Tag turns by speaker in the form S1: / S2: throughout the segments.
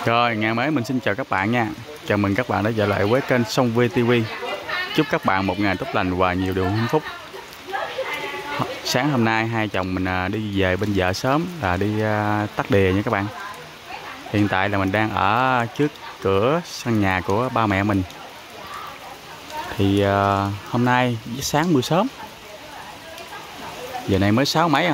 S1: Rồi, ngày mới mình xin chào các bạn nha. Chào mừng các bạn đã trở lại với kênh Song VTV. Chúc các bạn một ngày tốt lành và nhiều điều hạnh phúc. Sáng hôm nay hai chồng mình đi về bên vợ sớm là đi Tắc Đìa nha các bạn. Hiện tại là mình đang ở trước cửa sân nhà của ba mẹ mình. Thì hôm nay sáng mưa sớm. Giờ này mới 6 mấy à.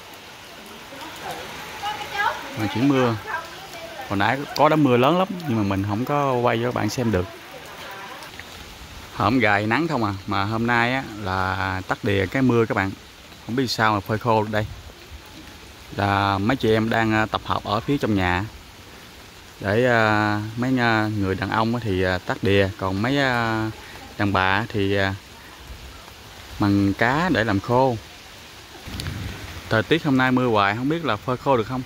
S1: Mà chỉ mưa. Hồi nãy có đám mưa lớn lắm nhưng mà mình không có quay cho các bạn xem được. Hôm gài nắng không à, mà hôm nay á, là Tắc Đìa cái mưa các bạn. Không biết sao mà phơi khô đây. Là mấy chị em đang tập hợp ở phía trong nhà để mấy người đàn ông thì Tắc Đìa, còn mấy đàn bà thì mần cá để làm khô. Thời tiết hôm nay mưa hoài, không biết là phơi khô được không.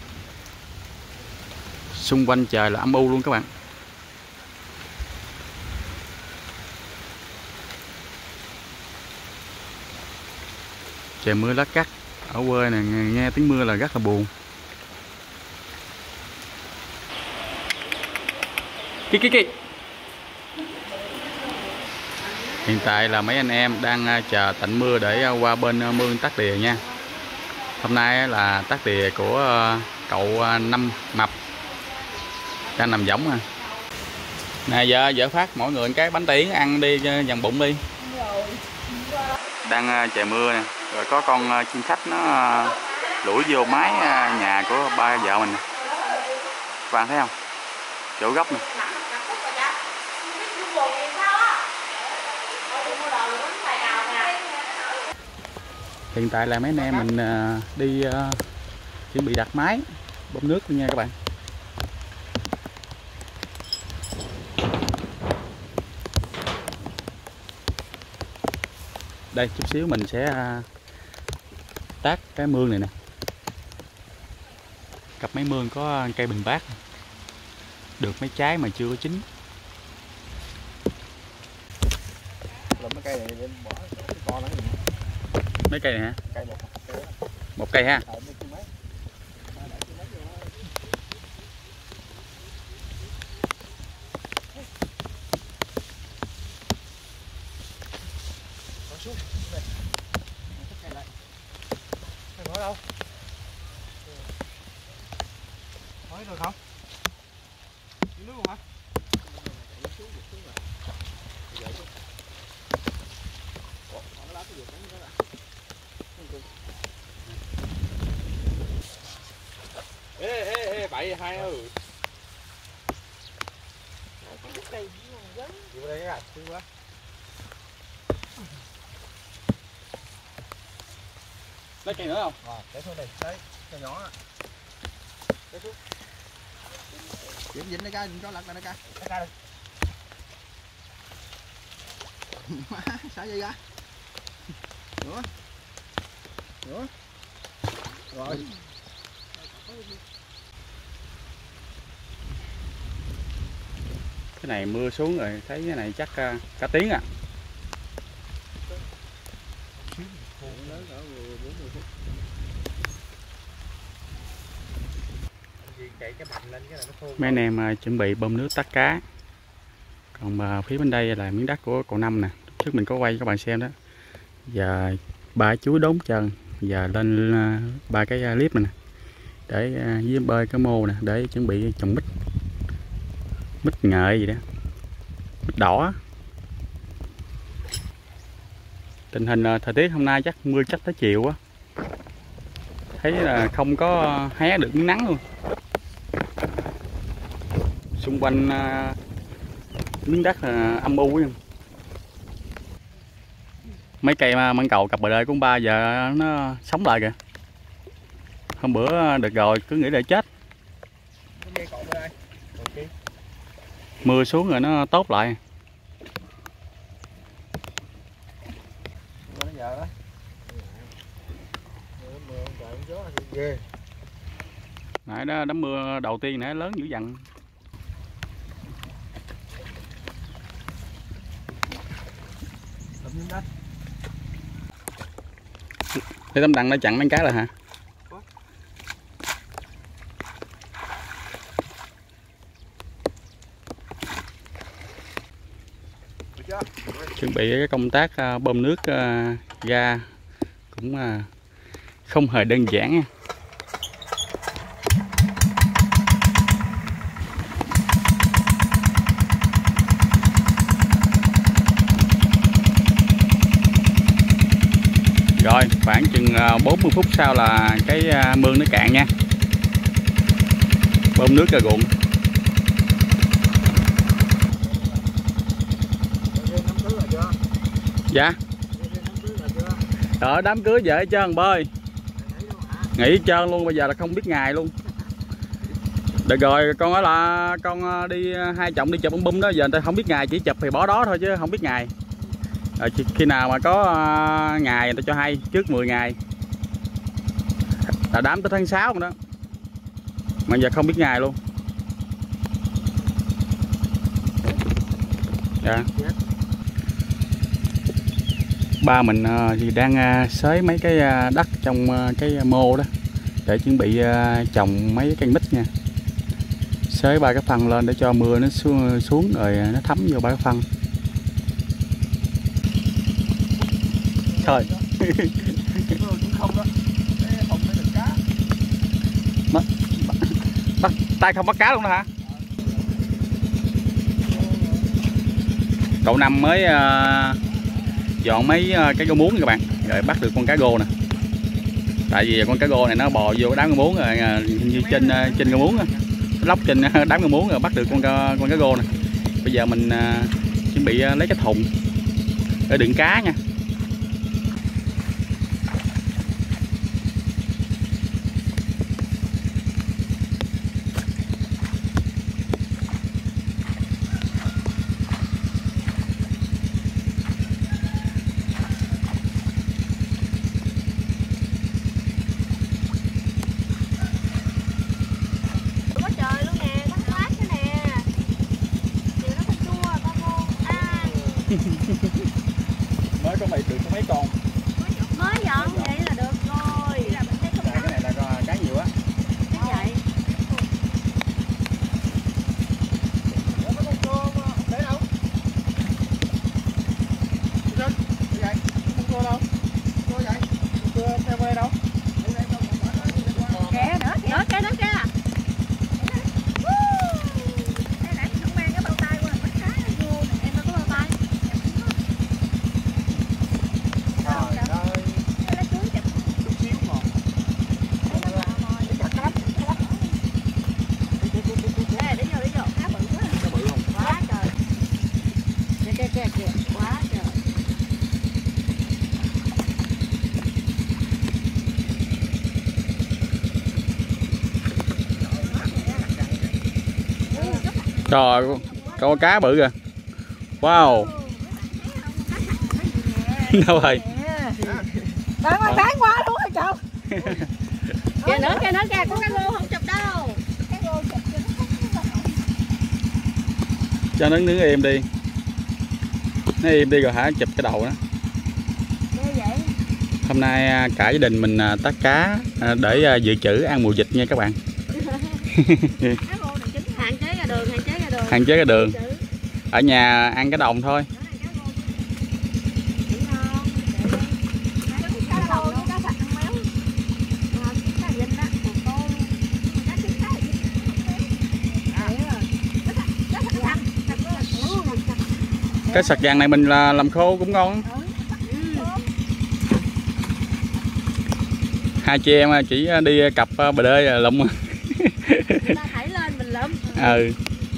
S1: Xung quanh trời là âm u luôn các bạn. Trời mưa lá cắt. Ở quê này nghe tiếng mưa là rất là buồn. Kiki. Hiện tại là mấy anh em đang chờ tạnh mưa để qua bên mương Tắc Đìa nha. Hôm nay là Tắc Đìa của cậu Năm Mập đang nằm võng à. Nè vợ phát mỗi người cái bánh tiễn ăn đi dằn bụng đi. Đang trời mưa nè, rồi có con chim khách nó lủi vô mái nhà của ba vợ mình nè. Các bạn thấy không? Chỗ gốc nè. Hiện tại là mấy anh em mình đi chuẩn bị đặt máy bơm nước nha các bạn. Đây chút xíu mình sẽ tát cái mương này nè. Cặp mấy mương có cây bình bát, được mấy trái mà chưa có chín.
S2: Mấy cây này bỏ cái con đó.
S1: Mấy cây này hả? Một cây ha.
S2: Đâu? Nói được không? Nước không hả? Ê bậy hai ơi. Vô đây cái xíu quá.
S1: Lấy cây nữa không?
S2: Để xuống đây, đấy, cây nhỏ á. Để xuống. Dính đây cái, đừng cho lật này cái. Cái đây. Xả dây ra. Nữa. Nữa. Rồi.
S1: Cái này mưa xuống rồi, thấy cái này chắc cả tiếng à. Mấy anh em chuẩn bị bơm nước tắt cá. Còn phía bên đây là miếng đất của cậu Năm nè. Trước mình có quay cho các bạn xem đó. Giờ ba chú đốn chân. Giờ lên ba cái clip này nè. Để với bơi cái mô nè. Để chuẩn bị trồng mít. Mít nghệ gì đó. Mít đỏ. Tình hình thời tiết hôm nay chắc mưa chắc tới chiều quá. Thấy là không có hé được miếng nắng luôn. Xung quanh miếng đất âm u quá. Mấy cây măng cầu cặp bờ đê của ba giờ nó sống lại kìa. Hôm bữa được rồi cứ nghĩ là chết. Mưa xuống rồi nó tốt lại. Nãy đó đám mưa đầu tiên nãy lớn dữ dằn. Thế tấm đằng nó chặn mấy cái rồi hả? chuẩn bị cái công tác bơm nước ra cũng không hề đơn giản nha. Rồi khoảng chừng 40 phút sau là cái mương nó cạn nha. Bơm nước ra ruộng. Dạ. Ở đám cưới vợ hết trơn bơi. Nghỉ hết trơn luôn, bây giờ là không biết ngày luôn. Được rồi, con nói là con đi hai chồng đi chụp bum đó, giờ người ta không biết ngày, chỉ chụp thì bỏ đó thôi chứ không biết ngày. Rồi, khi nào mà có ngày người ta cho hay, trước 10 ngày. Là đám tới tháng 6 rồi đó. Mà giờ không biết ngày luôn. Dạ. Ba mình thì đang xới mấy cái đất trong cái mô đó để chuẩn bị trồng mấy cây mít nha. Xới ba cái phân lên để cho mưa nó xuống rồi nó thấm vô ba cái phân. Thôi. Tay không bắt cá luôn đó hả? Cậu Năm mới dọn mấy cái gô muống các bạn, rồi bắt được con cá gô nè. Tại vì con cá gô này nó bò vô cái đám gô muống rồi, như trên gô muống, lóc trên đám gô muống rồi bắt được con cá gô nè. Bây giờ mình chuẩn bị lấy cái thùng để đựng cá nha. Mới có được có mấy con.
S3: Mới dọn vậy là được rồi. Là mình thấy
S1: cái này là cá nhiều á.
S3: Cái vậy.
S2: Để đâu? Vậy? Không cua đâu? Cua vậy? Cua theo quê đâu?
S3: Kìa nữa kìa. Nữa kìa. Đây nãy mình không mang cái bao tay qua bắt cá nó vô. Em đâu có bao tay.
S1: Trời, con cá bự kìa. Wow. Đâu rồi?
S3: Đang bán quá luôn hả cậu? Kìa nữa kìa, con cá ngô không chụp đâu.
S1: Cho nó đứng im đi. Nó im đi rồi hả, chụp cái đầu đó. Hôm nay cả gia đình mình tắt cá để dự trữ ăn mùa dịch nha các bạn. Hạn chế ra đường. Ở nhà ăn cái đồng thôi. Cái sặc vàng này mình làm khô cũng ngon. Hai chị em chỉ đi cặp bờ đê là lụm. Ừ.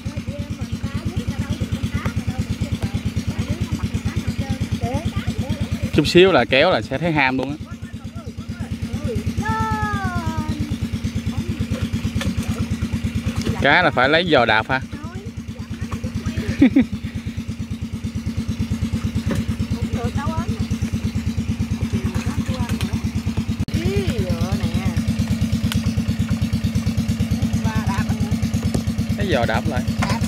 S1: Chút xíu là kéo là sẽ thấy ham luôn á. Cá là phải lấy giò đạp ha. Cái giò đạp lại.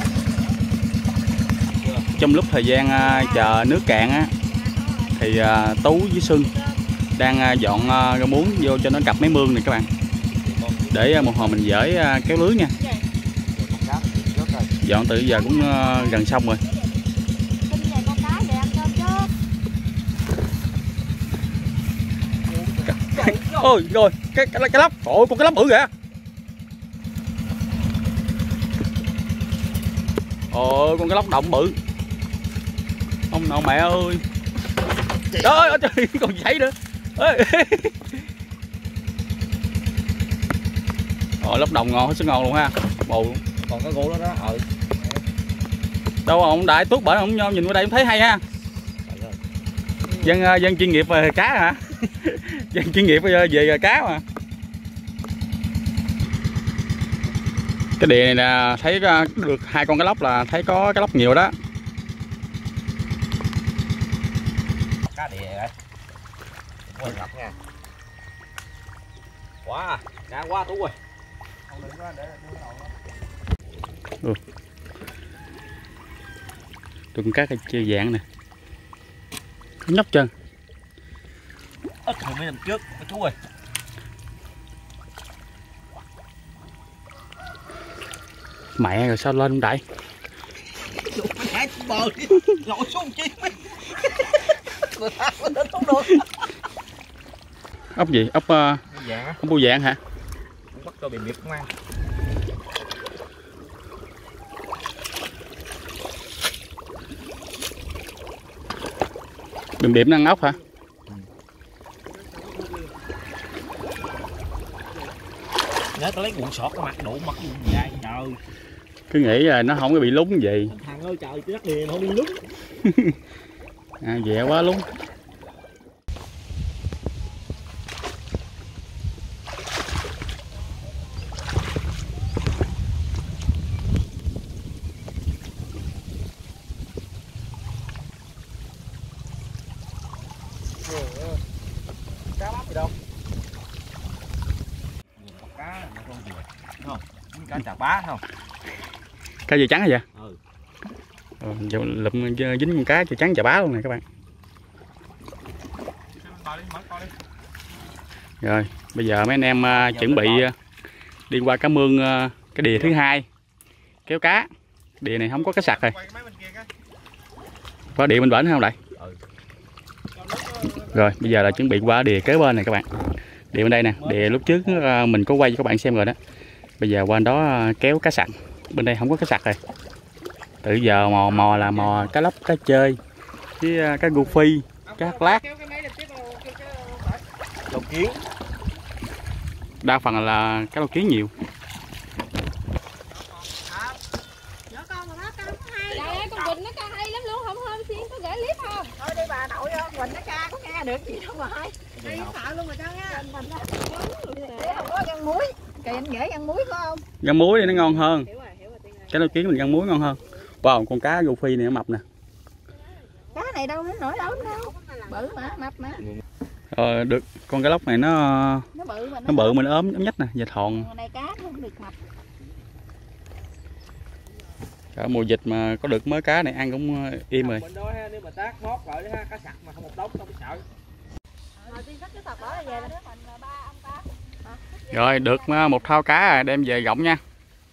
S1: Trong lúc thời gian chờ nước cạn á thì Tú với Xuân đang dọn rau muống vô cho nó cặp mấy mương này các bạn, để một hồi mình dỡi kéo lưới nha. Dọn từ giờ cũng gần xong rồi. Ôi rồi cái lóc, ôi con cái lóc bự kìa. Ôi con cái lóc động bự. Ông nội mẹ ơi. Trời ơi trời, còn gì thấy nữa. Lóc đồng ngon hết sức ngon luôn ha. Bù luôn.
S2: Còn cái gỗ đó đó.
S1: Đâu ông đại tuốt bển ông nhìn qua đây cũng thấy hay ha. Dân chuyên nghiệp về cá hả? Dân chuyên nghiệp về cá mà. Cái đìa này là thấy được 2 con cá lóc là thấy có cá lóc nhiều đó.
S2: Cá đìa rồi. Quên ngập nha. Quá, cá quá Tú ơi.
S1: Được con cá chơi dạng nè. Nhóc chân.
S2: Ít hơn mấy năm trước, chú ơi.
S1: Mẹ rồi sao lên không đại?
S2: Hai bờ đi, lội xuống chi mấy. Người ta lên không được.
S1: Ốc gì? Ốc ốc bươu vàng hả?
S2: Bắt cho bị miệt ngoan.
S1: Điểm điểm nó ăn ốc hả?
S2: Nhớ tao lấy cuộn sọt cái mặt đủ mặt gì vậy trời.
S1: Cứ nghĩ là nó không có bị lúng gì.
S2: Thằng ơi trời, cái đất này nó đi lúng.
S1: Dẹ quá lúng.
S2: Cá bắp gì đâu. Cá nó con gì không? Cá chà bá không?
S1: Cá gì trắng hả vậy?
S2: Ừ.
S1: Lụm dính con cá chà trắng chà bá luôn này các bạn. Rồi bây giờ mấy anh em chuẩn bị đi qua cá mương cái đìa thứ 2 kéo cá. Đìa này không có cá sặc rồi. Có đìa bên bển không lại? Rồi bây giờ là chuẩn bị qua đìa kế bên này các bạn. Đìa bên đây nè, đìa lúc trước mình có quay cho các bạn xem rồi đó. Bây giờ qua đó kéo cá sặc. Bên đây không có cá sặc rồi. Từ giờ mò là mò cá lóc, cá chơi với cá gu phi, cá hắc lát.
S2: Đầu kiến.
S1: Đa phần là cá lóc kiến nhiều.
S3: Con Quỳnh nó ca hay lắm luôn, không hôm xuyên có gửi clip không? Thôi đi bà nội ơi, Quỳnh nó ca có nghe được gì đâu mà hay. Đi sợ luôn mà cho nha. Mình không có găng muối. Kỳ anh dễ găng muối phải không?
S1: Găng muối thì nó ngon hơn. Cá lóc kiến mình găng muối ngon hơn. Wow, con cá gu phi này nó mập nè.
S3: Cá này đâu nó nổi lớn đâu. Bự mà, mập mà.
S1: Được con cá lóc này nó bự mà nó ốm nhách nè, và thòn.
S3: Này cá không được mập.
S1: Ở mùa dịch mà có được mới cá này ăn cũng im rồi.
S2: Bên đó ha, nếu mà tác mót lại ha, cá sặc mà không một đống không biết sợ.
S1: Rồi được một thao cá rồi, đem về gọng nha.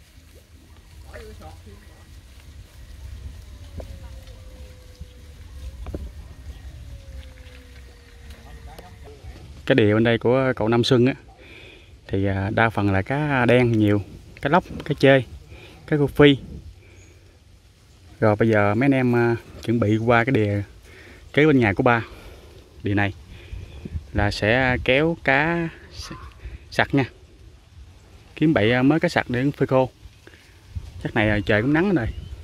S1: Cái đìa bên đây của cậu Nam Xuân á thì đa phần là cá đen nhiều, cá lóc, cá chê, cá gu phi. Rồi bây giờ mấy anh em chuẩn bị qua cái đìa kế bên nhà của ba. Đìa này là sẽ kéo cá sặc nha. Kiếm bậy mới cá sặc để phơi khô. Chắc này trời cũng nắng rồi.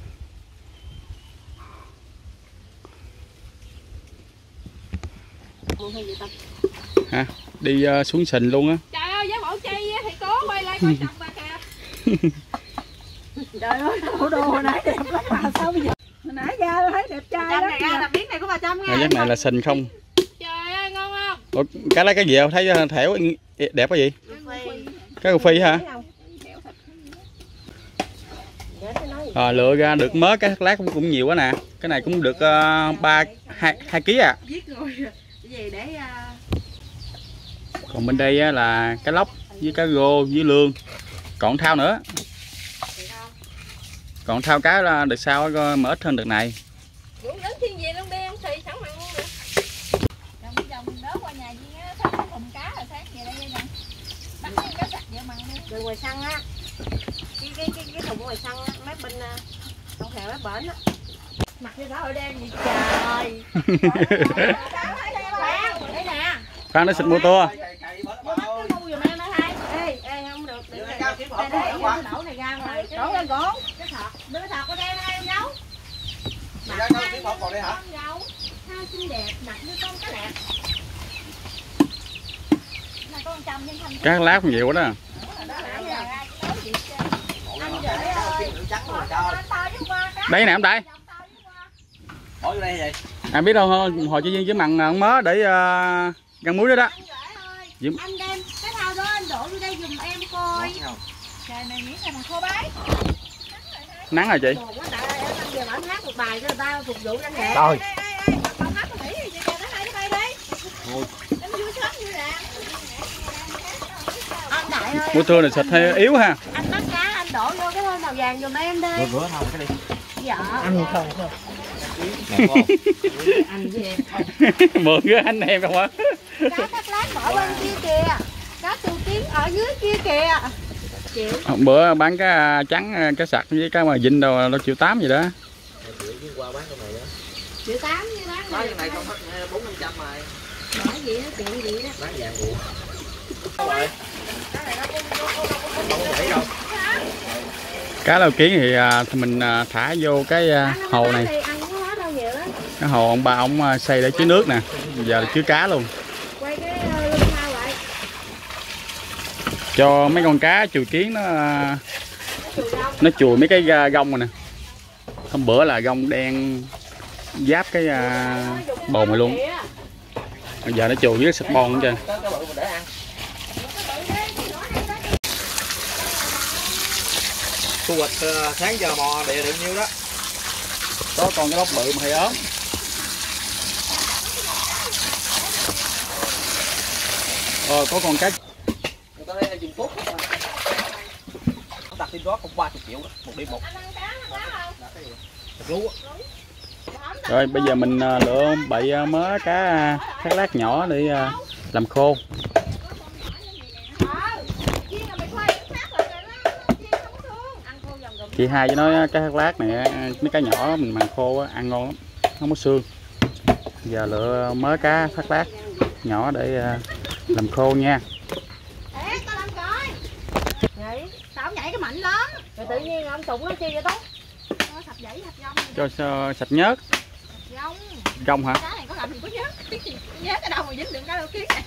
S1: Ha, đi xuống sình luôn á.
S3: Trời ơi, giá bộ chi thì cố quay lại coi chồng bà kìa. Trời ơi, bộ đồ hồi nãy đẹp lắm mà sao bây giờ? Hồi nãy ra thấy đẹp trai lắm. Này biết này của bà Trâm nha.
S1: Giấc này là sình không?
S3: Trời ơi, ngon không?
S1: Ủa, cá lấy cái gì không? Thấy thẻo đẹp cái gì? Cá gu phi hả? Lựa ra được mớ cái lát cũng nhiều quá nè. Cái này cũng được 2 kg à.
S3: Viết rồi. Gì để
S1: còn bên đây á, là cá lóc với cá rô với lương, còn thao nữa, còn thao cá là được sao mà ít hơn đợt này.
S3: cũng đến thiên về luôn đi ăn xì sẵn mặn luôn nè. Chồng đỡ qua nhà gì á, sao có thùng cá rồi sáng Rồi ngoài sân á, cái thùng ngoài sân á, mép bên trong hè mép bển á. Mặt như đó ở đen gì trời. Đây nè.
S1: Khoan nó xịt mô tô.
S3: Không được. Đổ này ra ngoài. Đổ ra gỗ. Cái thọt. Đưa cái thọt qua đây em nấu. Mặt còn đây hả? Hai xinh đẹp, mặt như con cá đẹp.
S1: Cá lát cũng nhiều quá đó. Đây nè em Đại.
S2: Hỏi vô đây vậy?
S1: Em biết đâu hồi chị Duyên với mặn mớ để găng muối đó đó.
S3: Anh đem cái thau đó anh đổ vô đây giùm em coi. Trời này nghĩ là bằng khô bái.
S1: Nắng rồi chị.
S3: Giờ anh hát một bài cho người ta phục vụ anh nghệ.
S1: Rồi.
S3: Con hát có nghĩ gì cho nó hay bay đi. Em vui sớm như nè. Anh Đại ơi.
S1: Buổi trưa này xịt hay yếu ha.
S3: Anh bắt cá anh đổ vô cái thôi màu vàng giùm em đi.
S2: Rửa không cái đi.
S3: Dạ.
S2: Ăn không?
S3: Anh gì em không?
S1: Mượn với anh em không á.
S3: Cá thác lát bỏ bên kia kìa. Cá tu kiến ở dưới kia kìa. Chịu.
S1: Bữa bán cá trắng, cá sặc với cá mà vinh đâu nó 1.8 gì đó.
S2: Qua bán cái này đó.
S3: 1.8 như bán
S2: Bán cái này không hết 400-500 mà.
S3: Bán gì đó, chuyện gì đó.
S2: Bán vàng buồn. Rồi. Không có đâu.
S1: Cá lau kiến thì mình thả vô cái hồ này. Cái hồ ông ba ông xây để chứa nước nè. Giờ là chứa cá luôn.
S3: Quay cái lưng thao lại.
S1: Cho mấy con cá chùi kiến nó chùi mấy cái gông rồi nè. Hôm bữa là gông đen giáp cái bồn này luôn. Giờ nó chùi với sạch bon chứ.
S2: Thu hoạch sáng giờ mò địa được nhiêu đó.
S1: Có con cái lóc bự mà hơi ốm. Có con cá.
S2: Người ta đây dùng tốt. Nó đặt trên đó không 30 triệu đó, một đêm một. Lú.
S1: Rồi bây giờ mình lựa bậy mớ cá thác lát nhỏ để làm khô. Chị hai với nói cá thác lát này mấy cá nhỏ mình màng khô ăn ngon lắm, không có xương. Giờ lựa mớ cá thác lát nhỏ để làm khô nha.
S3: Sao nhảy cái mạnh lắm. Rồi tự nhiên ông Tụng nó chi vậy tốt. Sạch dãy sạch
S1: Cho sạch nhớt. Gông hả?
S3: Cá này có làm gì có nhớt. Nhớt ở đâu mà dính được cá đâu kiến.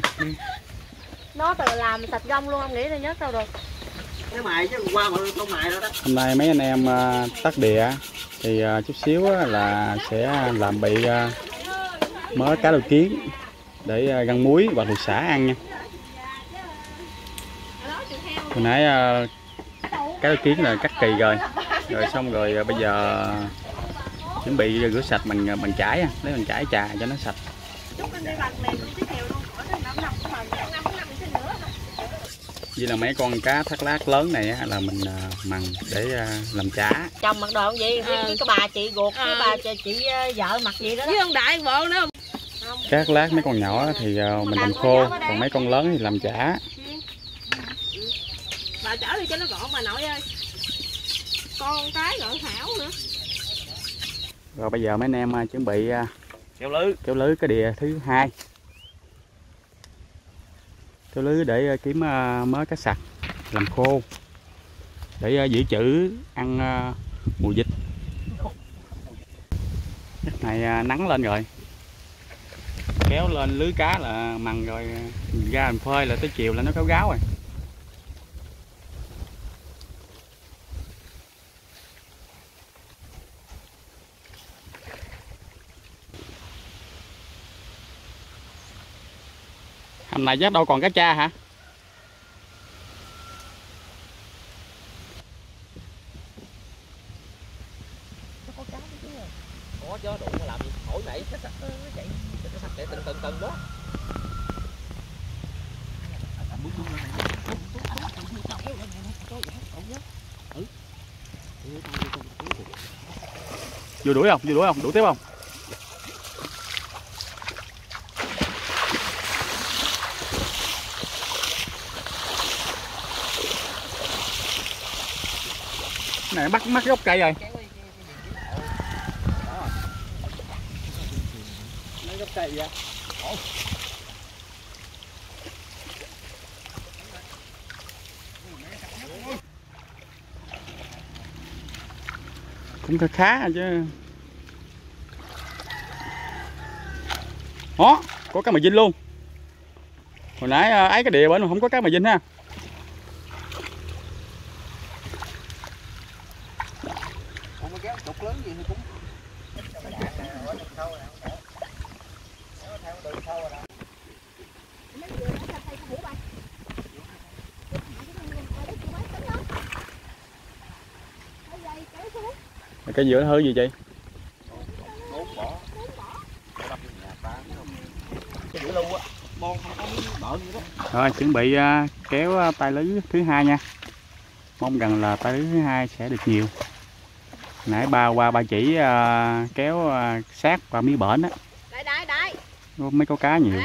S3: Nó tự làm sạch gông luôn, không nghĩ là nhớt đâu được.
S2: Cái mài chứ qua mà con mài đó đó.
S1: Hôm nay mấy anh em tắt đìa thì chút xíu là sẽ làm bị mớ cá đầu kiến để găng muối và luộc sả ăn nha. Hồi nãy cá đầu kiến là cắt kỳ rồi, xong rồi bây giờ chuẩn bị rửa sạch bằng chải, lấy bằng chải chà cho nó sạch. Vậy là mấy con cá thác lát lớn này là mình mần để làm chả.
S3: Chồng mặc đồ gì cái bà chị ruột cái bà chị vợ mặc gì đó với ông Đại bộ nữa.
S1: Cá thác lát mấy con nhỏ thì mình làm khô, còn mấy con lớn thì làm chả.
S3: Bà chở đi cho nó gọn bà nội ơi. Con cái gọn hảo nữa.
S1: Rồi bây giờ mấy anh em chuẩn bị kéo lưới cái đìa thứ hai. Kéo lưới để kiếm mớ cá sặc làm khô để giữ trữ ăn mùa dịch. Cái này nắng lên rồi, kéo lên lưới cá là mần rồi ra mình phơi là tới chiều là nó cáo gáo rồi. Hôm nay chắc đâu còn cá tra hả?
S2: Có chứ, đụng làm gì hỏi nãy cái sạch chạy cái sạch chạy từng đó.
S1: Vô đuổi không? Vô đuổi không? Đuổi tiếp không? Này bắt gốc cây rồi.
S2: Mấy gốc cây vậy.
S1: Cũng khá chứ. Đó, có cá mè vinh luôn. Hồi nãy ấy cái địa bên mà không có cá mè vinh ha.
S2: Không có kéo trục lớn gì thì cũng.
S1: Cái giữa nó hư gì chị? Rồi chuẩn bị kéo tay lưới thứ hai nha. Mong rằng là tay lưới thứ hai sẽ được nhiều. Nãy ba chỉ kéo sát và mía bển á.
S3: Đây.
S1: Mấy có cá nhiều.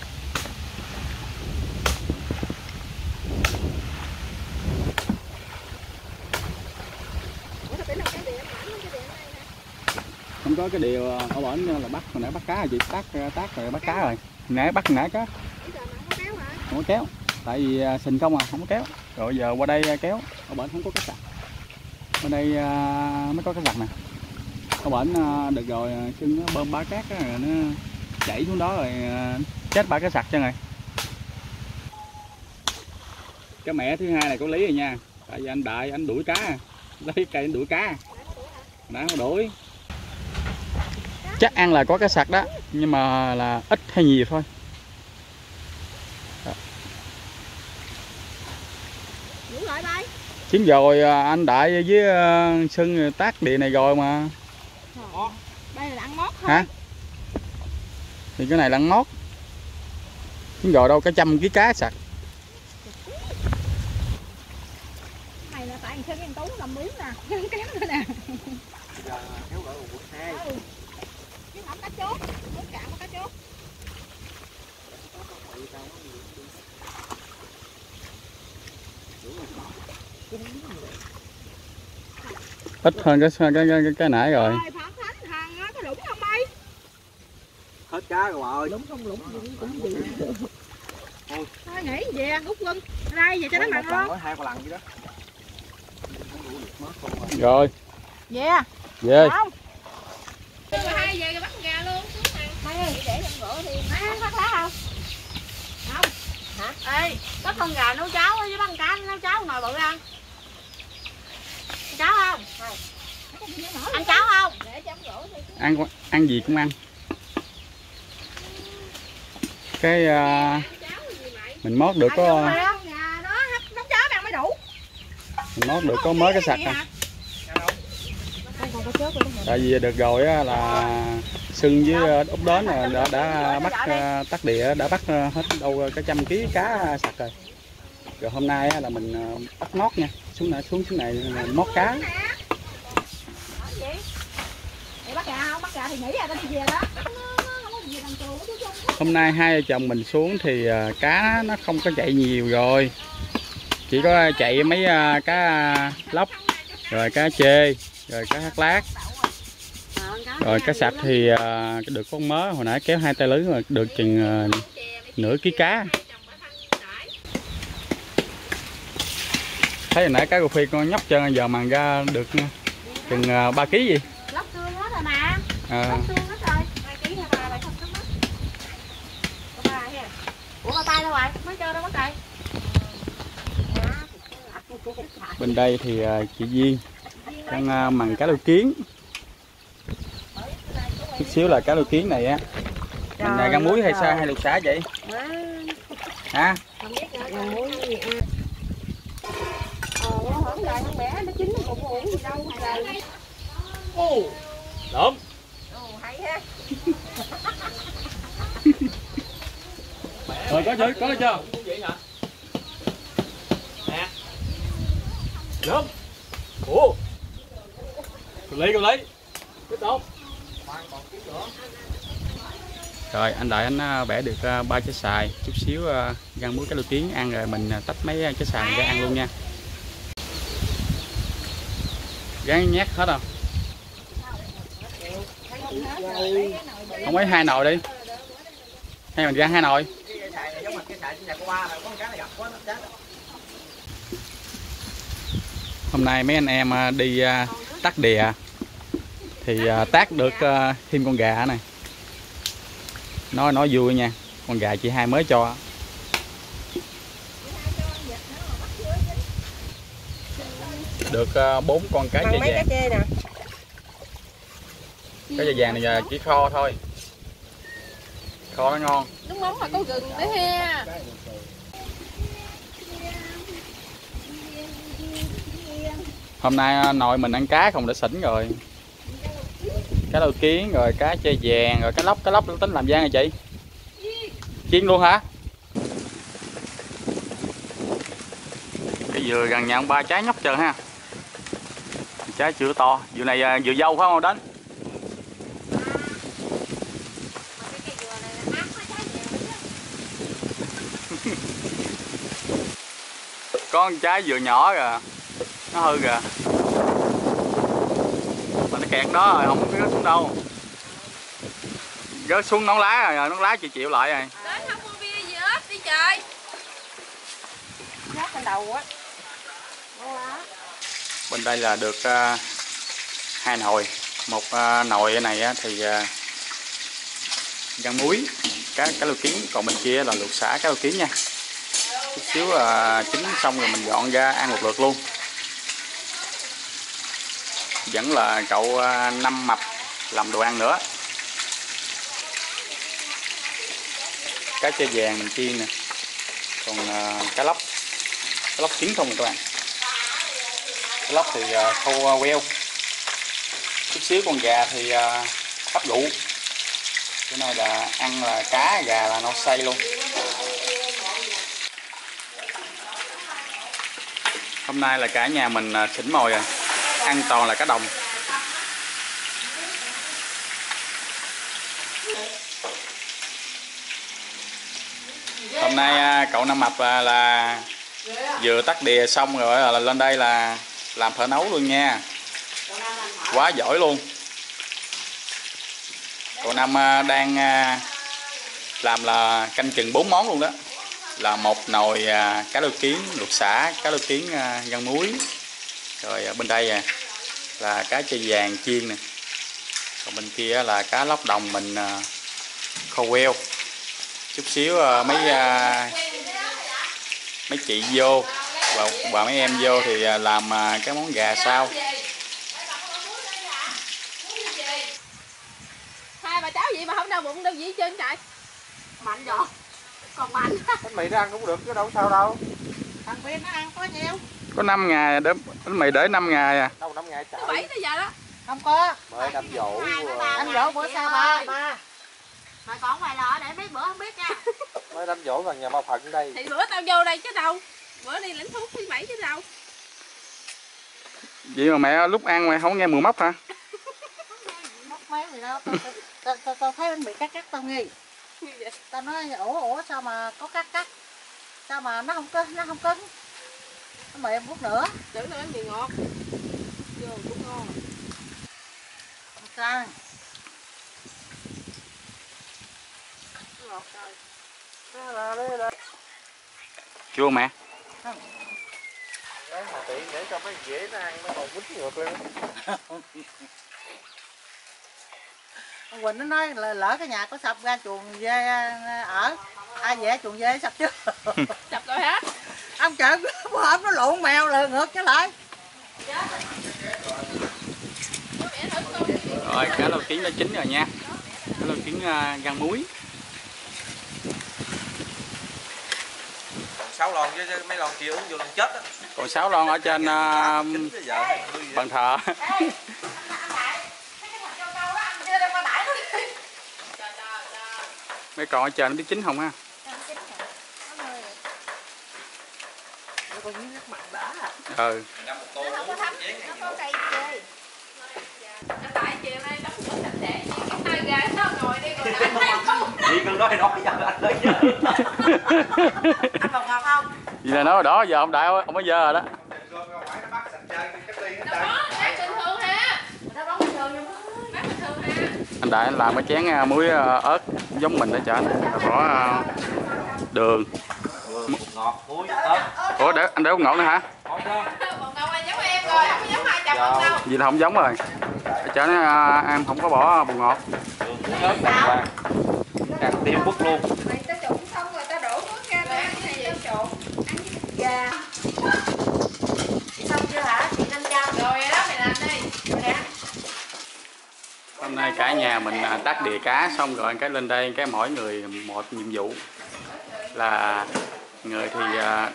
S1: Không có cái điều ở bển là bắt, hồi nãy bắt cá rồi chị, tác rồi bắt cá rồi. Nãy bắt cá. Không có kéo. Tại vì sình không không có kéo. Rồi giờ qua đây kéo, ở bển không có cá sặc. Ở đây mới có cá sặc nè. Ở bển được rồi, Sưng nó bơm bá cát rồi nó chảy xuống đó rồi chết ba cá sặc cho rồi. Cái mẹ thứ hai này có lý rồi nha. Tại vì anh Đại anh đuổi cá, lấy cây anh đuổi cá. Nãy không đuổi. Chắc ăn là có cá sặc đó, nhưng mà là ít hay nhiều thôi. Chiếm rồi anh Đại với Sưng tác địa này rồi mà.
S3: Đây là ăn mót thôi.
S1: Hả? Thì cái này là ăn mót. Chiếm rồi đâu cả 100 kg cá sặc.
S3: Này là tại Sưng ăn Tú làm miếng nè, Sưng kéo nữa nè.
S2: Kéo gỡ quận 2.
S3: Chứ không cá chốt, nước cạn có cá chốt.
S1: Ít hơn cái nãy rồi.
S3: Có lũng không bay?
S2: Hết cá rồi bà ơi.
S3: Lũng cũng gì. Thôi nghỉ về ăn út lưng. Đây về cho nó mặn luôn.
S2: 2 con lần vậy đó.
S1: Rồi.
S3: Về.
S1: Không.
S3: Hai về bắt gà luôn. Hai để trong rổ thì bắt lá không? Không. Hả? Ê, có con gà nấu cháo với băng cá nấu cháo nồi bự ăn. Cháo không? Ăn cháo không?
S1: Ăn gì cũng ăn. Cái mình mót được có mình mót được có mới cái sặc à. Tại vì được rồi á là Sưng với Út đến là đã bắt tắc địa, đã bắt hết đâu cả 100 kg cá sặc rồi. Rồi hôm nay á là mình bắt mót nha, xuống này mót cá. Hôm nay hai vợ chồng mình xuống thì cá nó không có chạy nhiều rồi, chỉ có chạy mấy cá lóc, rồi cá chê, rồi cá thác lát, rồi cá sặc thì được con mớ. Hồi nãy kéo 2 tay lưới mà được chừng nửa ký cá. Thấy hồi nãy cá rô phi con nhóc trơn, giờ màn ra được chừng 3 kg gì.
S3: Lóc xương hết rồi mà. Lóc xương hết rồi. 2 kg hay 3 lại không cắm mắt. Có 3 ha. Ủa ba tay đâu rồi? Mới chơi đâu mất rồi.
S1: Bên đây thì chị Duyên đang mần cá lô kiến. Chút xíu là cá lô kiến này á. Mình găng muối hay sao hay luộc xả vậy? Hả?
S3: Không biết găng muối gì ăn. Hổng gà con bé nó chín nó cũng uổng gì đâu hay là.
S1: Đúng.
S3: Hay ha.
S1: Rồi có chưa? Vậy hả? Nè. Đúng. Ủa. Cầm lấy. Tiếp tục. Rồi anh Đại anh bẻ được 3 trái xài, chút xíu găng muối cá lô kiến ăn rồi mình tách mấy trái xài ra ăn luôn nha. Gán nhát hết không? Không mấy 2 nồi đi. Hay mình ra 2 nồi. Hôm nay mấy anh em đi tác đìa thì tác được thêm con gà này. Nói vui nha. Con gà chị Hai mới cho. Được 4 con cá chê vàng. Cá chê vàng này giờ chỉ kho thôi. Kho nó ngon.
S3: Nước mắm mà có gừng nữa ha.
S1: Hôm nay nội mình ăn cá không đã xỉn rồi. Cá đầu kiến rồi cá chê vàng rồi cá lóc tính làm gian hả chị? Chiên luôn hả? Cái dừa gần nhà ông ba trái nhóc chờ ha. Trái chưa to, dừa này dừa dâu phải không đến? Có con trái dừa nhỏ kìa, nó hư kìa. Mà nó kẹt đó rồi, không có rớt xuống đâu. Rớt xuống nón lá rồi, nón lá chị chịu lại rồi.
S3: Đến không mua bia gì hết đi trời. Rớt lên đầu á.
S1: Bên đây là được 2 nồi. Một nồi này thì rang muối, cá lô kiến, còn bên kia là luộc sả cá lô kiến nha. Chút xíu chín xong rồi mình dọn ra ăn một lượt luôn. Vẫn là cậu Năm Mập làm đồ ăn nữa. Cá chê vàng mình chiên nè. Còn cá lóc trứng không rồi các bạn. Cá lóc thì khô queo. Chút xíu con gà thì hấp rượu. Cái này là ăn là cá gà là no say luôn. Hôm nay là cả nhà mình xỉn mồi rồi. Ăn toàn là cá đồng. Hôm nay cậu Năm Mập là vừa tắt đìa xong rồi là lên đây là làm phở nấu luôn nha. Quá giỏi luôn. Cậu Năm đang làm là canh chừng 4 món luôn đó. Là một nồi cá lô kiến luộc sả, cá lô kiến rang muối. Rồi bên đây là cá chê vàng chiên nè. Còn bên kia là cá lóc đồng mình khô queo. Chút xíu mấy chị vô và mấy em vô thì làm cái món gà sau.
S3: Hai bà cháu vậy mà không đau bụng đâu gì trên trời. Mạnh rồi. Còn mạnh.
S2: Bánh mì nó ăn cũng được chứ đâu sao đâu.
S3: Thằng Viên nó ăn có nhiêu?
S1: Có 5 ngày để bánh mì để 5 ngày à.
S2: Đâu 5 ngày trời.
S3: 7 tới giờ đó.
S4: Không có.
S2: Mới đâm dỗ.
S4: Anh dỗ bữa sau ba.
S3: Mà còn vài lọ để mấy bữa không biết nha.
S2: Mới đâm dỗ gần nhà Ba Phận đây.
S3: Thì bữa tao vô đây chứ đâu. Bữa đi lãnh thuốc thứ 7 chứ đâu.
S1: Vậy mà mẹ lúc ăn mẹ không nghe mùi mốc hả?
S4: Móc mấy gì đâu. Tao thấy bánh mì cắt tao nghi. Tao nói ủa sao mà có cắt. Sao mà nó không cứng. Nó mềm phút nữa.
S3: Tưởng là bánh mì ngọt. Vô cũng ngon.
S4: Sao?
S3: Ngọt rồi.
S1: Chua mẹ.
S2: Đấy mà tiện để cho mấy dễ nó ăn nó còn quýnh ngược lên.
S4: Ông Quỳnh nó nói là lỡ cái nhà có sập ra chuồng dê ở. Ai vẽ chuồng dê sập chứ.
S3: Sập rồi hả?
S4: Ông chợ bữa hôm nó lộn mèo là ngược trở lại.
S1: Rồi cá lô kiến đã chín rồi nha. Cá lô kiến rang muối.
S2: Còn 6 lon chứ mấy lon kia uống vô lon chết á.
S1: Còn 6 lon ở trên bàn thờ. Mấy con ở trên nó biết chín không ha? Ừ.
S3: Nó có cây chê. Tại chiều nay đóng cửa sạch sẽ cái tay gà nó ngồi đi rồi đánh không.
S2: Chị cần nói giờ anh tới giờ.
S4: Ăn bột ngọt không?
S1: Vậy là nói đó giờ ông đại ông mới giờ rồi đó.
S3: Đó,
S1: Anh Đại anh làm cái chén muối ớt giống mình đó cho anh, bỏ đường.
S2: Ngọt, muối, ớt.
S1: Ủa để anh để bột ngọt nữa hả?
S2: Không đâu.
S3: Bột ngọt là giống em rồi, không có giống hai chồng ông đâu.
S1: Vậy là không giống rồi. Cho nó em không có bỏ bột ngọt.
S2: Đường, muối, ớt đàng hoàng. Càng tiêu bút luôn.
S3: Mày ta trộn xong rồi ta đổ nước ra đây cái này vậy trộn. Dạ.
S4: Xong chưa hả? Chị 500.
S3: Rồi đó mày làm đi. Rồi nè.
S1: Hôm nay cả nhà mình tắt đìa cá xong rồi cái lên đây cái mỗi người một nhiệm vụ, là người thì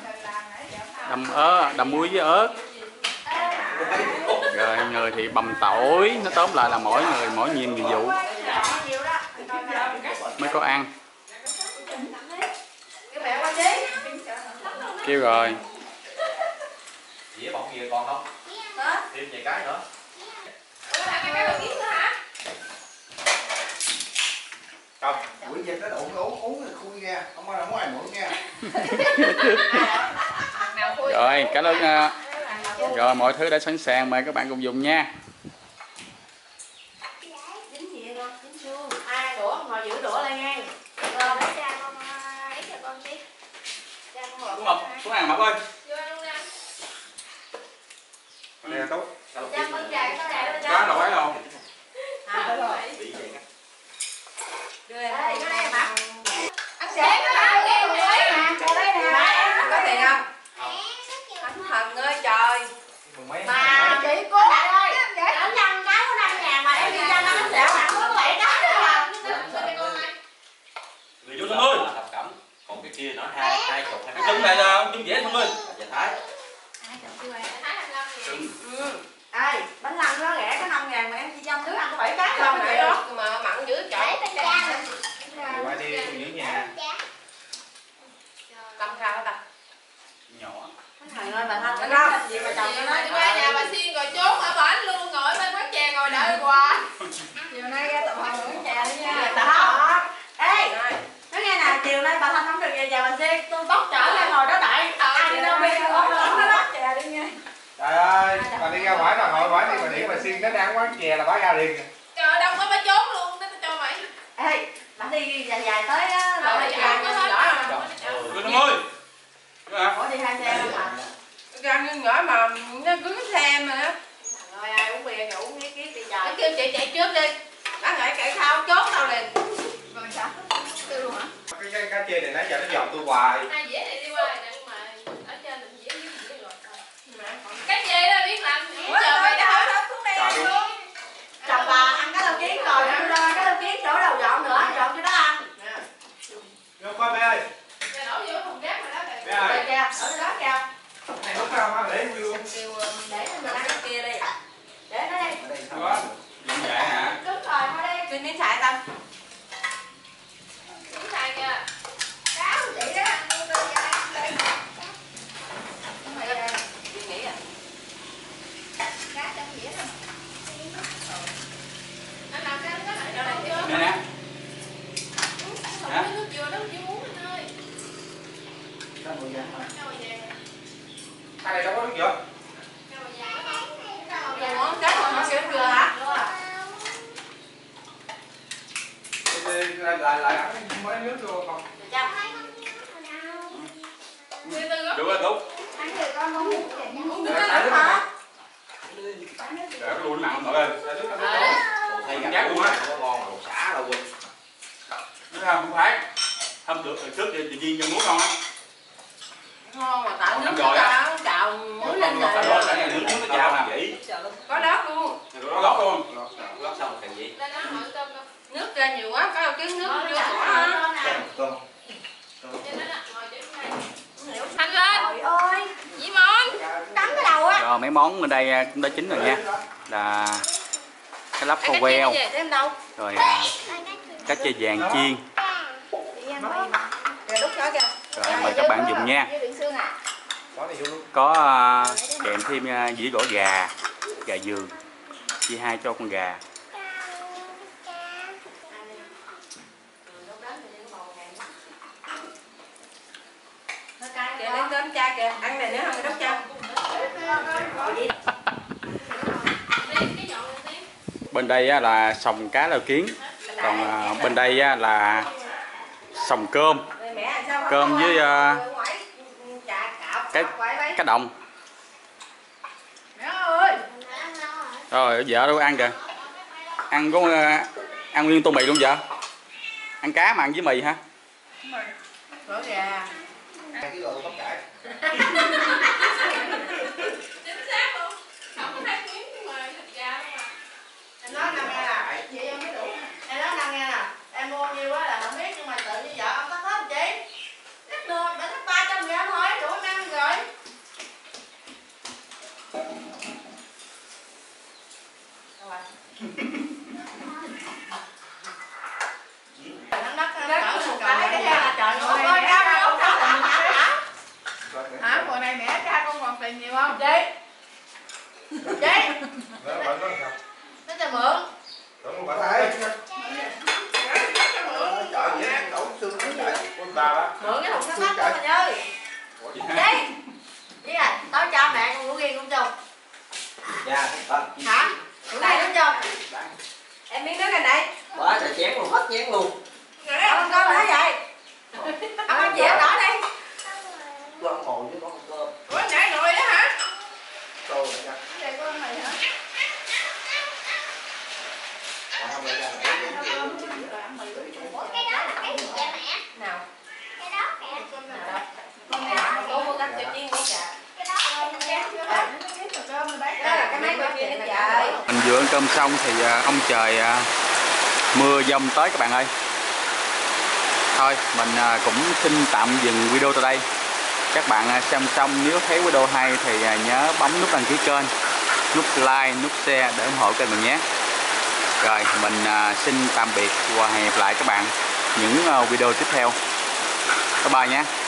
S1: đâm muối với ớt, rồi người thì bằm tỏi, nó tóm lại là mỗi người mỗi nhiệm vụ mới có ăn. Kêu rồi.
S2: Dĩa bọng gì còn không? Thêm vài cái nữa. Không, buổi giờ cái đụng uống thì khui nha, không có ai mượn nha.
S1: Rồi cả nước rồi mọi thứ đã sẵn sàng, mời các bạn cùng dùng nha.
S4: Dính gì con? Dính xương. Ai đũa, ngồi giữ đũa lại ngay. Rồi lấy cha con ấy cho con tí. Cha con một.
S1: Xuống ăn Mập ơi.
S2: Nè Tú.
S4: Cha con dài có đẹp đâu
S1: Cá
S4: cha.
S1: đâu phải đâu.
S4: Đưa đây, cái đây mà.
S3: Anh sẽ có ăn em rồi đấy nè.
S4: Đây nè.
S3: Em có tiền không? Thánh thần ơi trời.
S4: Mà chị cô ơi, ảnh ăn cái có 5.000 mà em đi ra nó xẻo hẳn có 7 cái nữa à.
S2: Người chú Thông ơi. Thập cẩm. Còn cái kia nó hai chục hai cái trứng này là trứng dễ Thông ơi. Dạ Thái.
S4: Ê, bánh lăng nó rẻ có 5.000 mà em chỉ cho đứa ăn có 7 cái
S3: Không
S4: không
S3: nãy
S4: vậy
S3: đó mà mặn dữ trời.
S2: Qua đi con giữ nhà.
S3: Cầm khao hả ta?
S1: Nhỏ.
S4: Thằng ơi bà Thanh nó không gì mà chồng nó nói
S3: Đi qua nhà bà Xiên rồi trốn ở bển luôn, ngồi bên quán chè ngồi đợi qua.
S4: chiều nay ra tụi họ uống trà đi nha. Không. Ê, nói nghe nè, chiều nay bà Thanh không được về nhà bà Xiên, tôi bóc trở lại ngồi đó đợi. Ai đi đâu bây giờ nó bắt trà đi nha.
S2: Trời ơi, bà đi ra ngoài là ngồi ngoài đi, bà điện bà Xiên đến ăn quán chè là bà ra liền.
S3: Trời đông quá bà trốn luôn, nó cho mày.
S4: Ê, bà đi dài dài tới á,
S3: Rồi
S4: rồi
S3: chả có hết.
S1: Good ơi.
S4: ủa đi 2 xe không à?
S3: Gan nhỏ mà nó cứ xe mà á.
S4: Rồi ai uống bia thì uống miếng đi
S3: Nó
S4: trời.
S3: kêu chị chạy trước đi. Bác nghĩ chạy sau chốt đâu liền. Rồi sao? Kêu luôn hả?
S2: Cái cá chê này nãy giờ nó dòm tôi hoài.
S3: Hai dĩa này đi qua này nhưng mà ở trên mình dĩa với dĩa rồi. Cái gì đó biết làm gì chờ mày đó.
S2: Trời luôn.
S4: Chồng bà ăn cái đầu kiến rồi, đưa ra cái đầu kiến chỗ đầu dọn nữa, dọn cho đó ăn.
S2: Vô coi bé ơi.
S3: Giờ đổ vô thùng rác rồi đó kìa.
S2: Bé ơi.
S4: Kìa kìa, ở đó kìa.
S2: Này lúc nào mà để vui luôn.
S4: Kêu để mình ăn cái kia đi. Để nó đây.
S2: Đó. Vậy hả?
S4: Đúng rồi, thôi đi.
S3: Xin miếng xài Tâm. Miếng xài kìa.
S4: Cáo chị đó.
S3: Mày đây. Chị nghĩ à?
S4: Cá trong dĩa thôi.
S3: Anh làm cái này cho này chưa?
S1: Nè nè.
S3: Không có nước dừa đâu chưa uống anh ơi.
S2: Sao mùi vàng hả?
S3: Cao vàng.
S2: Cái này đâu có nước dừa.
S3: Cao vàng đó không? Cao
S4: Giờ
S3: vàng.
S4: món cá không có sữa dừa hả?
S2: Lại ăn mấy nước vô không?
S3: Từ từ gấp.
S1: Đúng rồi Tú.
S4: Ăn thì con không uống vậy nha.
S3: Uống nước cái nước hả?
S1: Để cái luôn nặng mọi ơi.
S2: Thay gắt luôn á. Có ngon mà đồ xả đâu quên.
S1: Nó không phải. Hôm được trước thì tự nhiên cho muối ngon á.
S3: Ngon mà tại nước
S1: rồi
S3: nó
S1: á.
S3: chào muối lên
S1: Phải
S3: rồi.
S1: đó là nước nó chào nè.
S2: Vậy.
S3: Có đớt luôn.
S1: Nó lót luôn.
S2: Lót xong thành gì?
S3: Lên đó hỏi cơm đâu. Nước ra nhiều quá, có đâu kiến nước chưa bỏ hả?
S2: Cơm.
S3: Trên đó đó, ngồi trên này. Thanh lên.
S4: Trời ơi,
S3: Dĩ món.
S4: cắn cái đầu á.
S1: Rồi mấy món ở đây cũng đã chín rồi nha. Là cái lắp khô
S3: Cái
S1: queo,
S3: về thêm đâu?
S1: rồi cá chê vàng chiên.
S4: Kìa đút cho kìa.
S1: Rồi mời các bạn dùng nha.
S4: Với biển xương à.
S2: Có này vô luôn.
S1: Có kèm thêm dĩa gỏi gà, gà vườn, chia hai cho con gà.
S3: Kìa lên cơm cha kìa, ăn này nữa không đốc cha. Cái nhọn lên tí.
S1: Bên đây á, là sòng cá leo kiến, còn bên đây á, là sòng cơm với cái đồng. Rồi vợ đâu ăn kìa, ăn có ăn nguyên tô mì luôn vợ, ăn cá mà ăn với mì hả?
S3: Rửa gà.
S2: Cái đồ bắp cải.
S3: Chính xác luôn. Không có 2 miếng mà thịt gà luôn mà. Em nói năm nghe là chị em mới đủ. Em nói năm nghe nè, em mua nhiêu á là không biết nhưng mà tự như vợ ông tắt hết chị. Chắc được, để thắt 300 gram thôi, đủ em ăn rồi. Hả? Hồi này mẹ cha con còn tiền nhiều không? Chị! Chị! Nó cho mượn.
S2: Đúng bà thấy. Trời vậy ăn đổ xương chạy con bà đó.
S3: Mượn cái thùng sắt lách đó mà Như. Chị! Chị à, tối cho mẹ con ngủ riêng cũng chung.
S2: Dạ,
S3: Hả? Ngủ đây đúng chung. Em miếng nước anh đây.
S2: quá trời chén luôn, hết chén luôn.
S3: Ông con là thế vậy? Ông ăn gì đó đi.
S2: Tôi ăn mồi chứ có ăn cơm.
S3: Ủa nãy ngồi đó hả?
S2: Tôi lại nha.
S3: Đây con này hả?
S2: Không lại ra lại.
S3: Cái đó là cái gì vậy mẹ? Nào? Cái đó kìa. Con này là cô mua canh chịu chiên của chả. Cái đó đây là cái máy quay chiên đó trời.
S1: Mình vừa ăn cơm xong thì ông trời mưa dông tới các bạn ơi. Thôi mình cũng xin tạm dừng video tại đây. Các bạn xem xong nếu thấy video hay thì nhớ bấm nút đăng ký kênh, nút like, nút share để ủng hộ kênh mình nhé. Rồi mình xin tạm biệt và hẹn gặp lại các bạn những video tiếp theo. Bye bye nhé.